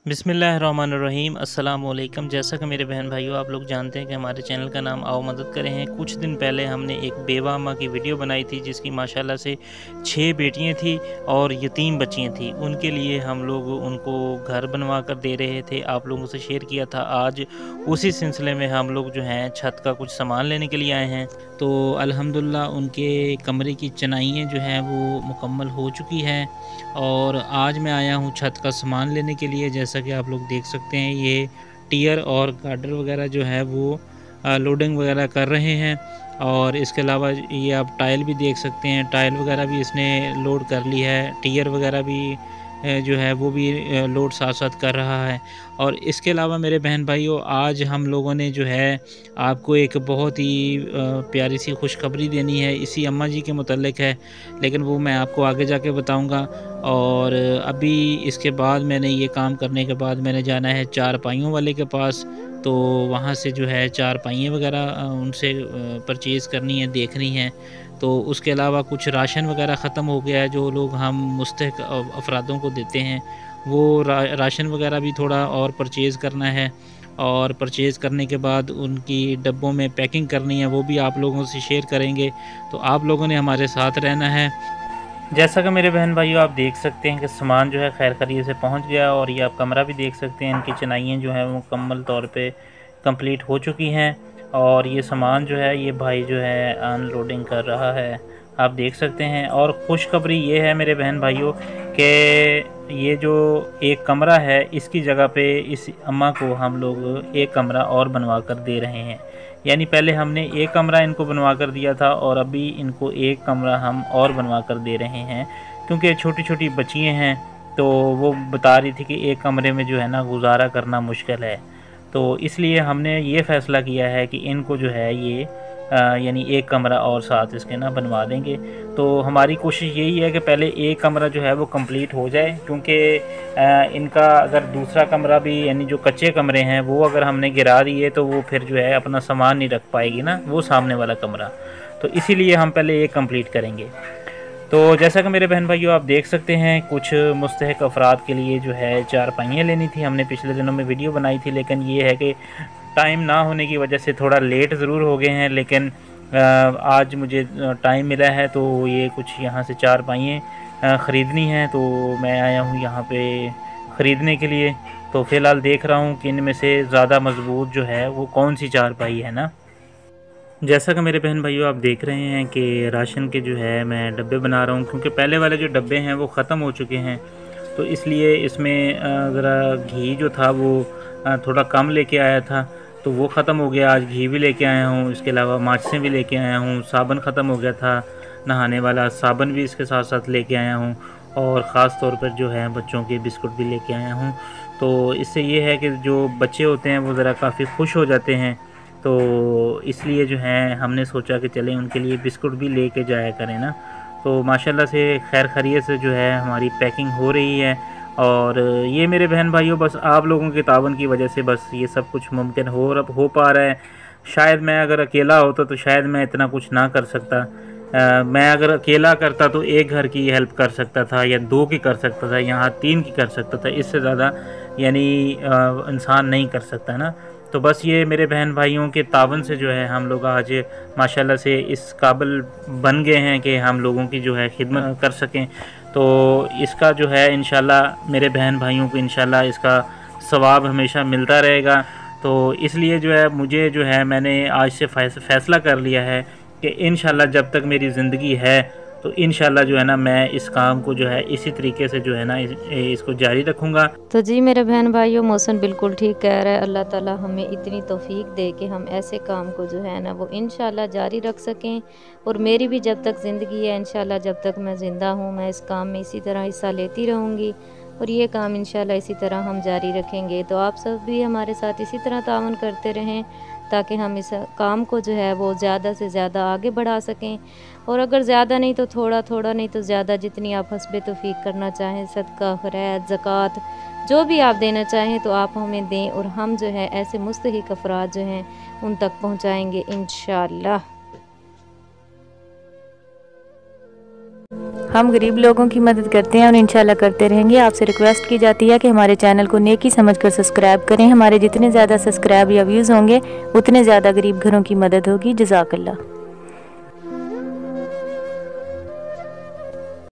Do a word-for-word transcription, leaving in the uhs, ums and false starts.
बिस्मिल्लाहिर्रहमानिर्रहीम। अस्सलाम वालेकुम। जैसा कि मेरे बहन भाइयों आप लोग जानते हैं कि हमारे चैनल का नाम आओ मदद करें है। कुछ दिन पहले हमने एक बेवा अम्मा की वीडियो बनाई थी जिसकी माशाल्लाह से छः बेटियां थी और यतीम बच्चियां थी। उनके लिए हम लोग उनको घर बनवा कर दे रहे थे, आप लोगों से शेयर किया था। आज उसी सिलसिले में हम लोग जो हैं छत का कुछ सामान लेने के लिए आए हैं। तो अल्हम्दुलिल्लाह उनके कमरे की चनाइयाँ जो हैं वो मुकम्मल हो चुकी हैं और आज मैं आया हूँ छत का सामान लेने के लिए। जैसा कि आप लोग देख सकते हैं ये टियर और गार्डर वगैरह जो है वो लोडिंग वगैरह कर रहे हैं और इसके अलावा ये आप टाइल भी देख सकते हैं, टाइल वगैरह भी इसने लोड कर ली है, टियर वगैरह भी जो है वो भी लोड साथ साथ कर रहा है। और इसके अलावा मेरे बहन भाइयों आज हम लोगों ने जो है आपको एक बहुत ही प्यारी सी खुशखबरी देनी है, इसी अम्मा जी के मुतल्लिक है, लेकिन वो मैं आपको आगे जाके बताऊंगा। और अभी इसके बाद मैंने ये काम करने के बाद मैंने जाना है चार पाइयों वाले के पास, तो वहाँ से जो है चार पाइयाँ वगैरह उनसे परचेज़ करनी है, देखनी है। तो उसके अलावा कुछ राशन वगैरह ख़त्म हो गया है जो लोग हम मुस्तहिक अफरादों को देते हैं, वो रा, राशन वगैरह भी थोड़ा और परचेज़ करना है और परचेज़ करने के बाद उनकी डब्बों में पैकिंग करनी है, वो भी आप लोगों से शेयर करेंगे। तो आप लोगों ने हमारे साथ रहना है। जैसा कि मेरे बहन भाइयों आप देख सकते हैं कि सामान जो है खैर खरीद से पहुंच गया और ये आप कमरा भी देख सकते हैं, इनकी चिनाइयाँ जो हैं वो मुकम्मल तौर पे कंप्लीट हो चुकी हैं और ये सामान जो है ये भाई जो है अनलोडिंग कर रहा है, आप देख सकते हैं। और खुशखबरी ये है मेरे बहन भाइयों कि ये जो एक कमरा है इसकी जगह पे इस अम्मा को हम लोग एक कमरा और बनवा कर दे रहे हैं। यानी पहले हमने एक कमरा इनको बनवा कर दिया था और अभी इनको एक कमरा हम और बनवा कर दे रहे हैं, क्योंकि छोटी छोटी बच्चियाँ हैं तो वो बता रही थी कि एक कमरे में जो है ना गुजारा करना मुश्किल है। तो इसलिए हमने ये फ़ैसला किया है कि इनको जो है ये यानी एक कमरा और साथ इसके ना बनवा देंगे। तो हमारी कोशिश यही है कि पहले एक कमरा जो है वो कंप्लीट हो जाए, क्योंकि इनका अगर दूसरा कमरा भी यानी जो कच्चे कमरे हैं वो अगर हमने गिरा दिए तो वो फिर जो है अपना सामान नहीं रख पाएगी ना वो सामने वाला कमरा, तो इसीलिए हम पहले एक कंप्लीट करेंगे। तो जैसा कि मेरे बहन भाइयों आप देख सकते हैं कुछ मुस्तहिक अफराद के लिए जो है चार पाइयाँ लेनी थी। हमने पिछले दिनों में वीडियो बनाई थी, लेकिन ये है कि टाइम ना होने की वजह से थोड़ा लेट ज़रूर हो गए हैं, लेकिन आज मुझे टाइम मिला है तो ये कुछ यहाँ से चार पाइयाँ ख़रीदनी हैं, तो मैं आया हूँ यहाँ पे ख़रीदने के लिए। तो फ़िलहाल देख रहा हूँ कि इनमें से ज़्यादा मज़बूत जो है वो कौन सी चार पाई है ना। जैसा कि मेरे बहन भाइयों आप देख रहे हैं कि राशन के जो है मैं डब्बे बना रहा हूँ, क्योंकि पहले वाले जो डब्बे हैं वो ख़त्म हो चुके हैं, तो इसलिए इसमें ज़रा घी जो था वो थोड़ा कम लेके आया था तो वो ख़त्म हो गया। आज घी भी लेके आया हूँ, इसके अलावा माचिसें भी लेके आया हूँ, साबुन ख़त्म हो गया था, नहाने वाला साबुन भी इसके साथ साथ लेके आया हूँ और ख़ास तौर पर जो है बच्चों के बिस्कुट भी लेके आया हूँ। तो इससे ये है कि जो बच्चे होते हैं वो ज़रा काफ़ी खुश हो जाते हैं, तो इसलिए जो है हमने सोचा कि चलें उनके लिए बिस्कुट भी लेके जाया करें ना। तो माशाल्लाह से खैर खैरियत से जो है हमारी पैकिंग हो रही है और ये मेरे बहन भाइयों बस आप लोगों के तावन की वजह से बस ये सब कुछ मुमकिन हो हो पा रहा है। शायद मैं अगर अकेला होता तो शायद मैं इतना कुछ ना कर सकता। आ, मैं अगर अकेला करता तो एक घर की हेल्प कर सकता था या दो की कर सकता था, यहाँ तीन की कर सकता था, इससे ज़्यादा यानी इंसान नहीं कर सकता ना। तो बस ये मेरे बहन भाइयों के तावन से जो है हम लोग आज माशाल्लाह से इस काबिल बन गए हैं कि हम लोगों की जो है खिदमत कर सकें। तो इसका जो है इंशाल्लाह मेरे बहन भाइयों को इंशाल्लाह इसका सवाब हमेशा मिलता रहेगा। तो इसलिए जो है मुझे जो है मैंने आज से फ़ैसला कर लिया है कि इंशाल्लाह जब तक मेरी ज़िंदगी है तो इंशाल्लाह जो है ना मैं इस काम को जो है इसी तरीके से जो है ना इस, इसको जारी रखूँगा। तो जी मेरे बहन भाइयों मोहसिन बिल्कुल ठीक कह रहा है। अल्लाह ताला हमें इतनी तौफीक दे कि हम ऐसे काम को जो है ना वो इंशाल्लाह जारी रख सकें। और मेरी भी जब तक ज़िंदगी है इंशाल्लाह जब तक मैं ज़िंदा हूँ मैं इस काम में इसी तरह हिस्सा लेती रहूँगी और ये काम इंशाल्लाह इसी तरह हम जारी रखेंगे। तो आप सब भी हमारे साथ इसी तरह तावन करते रहें ताकि हम इस काम को जो है वो ज़्यादा से ज़्यादा आगे बढ़ा सकें। और अगर ज़्यादा नहीं तो थोड़ा थोड़ा नहीं तो ज़्यादा जितनी आप हस्बे तौफीक करना चाहें, सदका खैरात ज़कात जो भी आप देना चाहें तो आप हमें दें और हम जो है ऐसे मुस्तहिक अफराद जो हैं उन तक पहुँचाएँगे इंशाअल्लाह। हम गरीब लोगों की मदद करते हैं और इंशाल्लाह करते रहेंगे। आपसे रिक्वेस्ट की जाती है कि हमारे चैनल को नेकी समझकर सब्सक्राइब करें। हमारे जितने ज़्यादा सब्सक्राइब या व्यूज़ होंगे उतने ज़्यादा गरीब घरों की मदद होगी। जज़ाकल्लाह।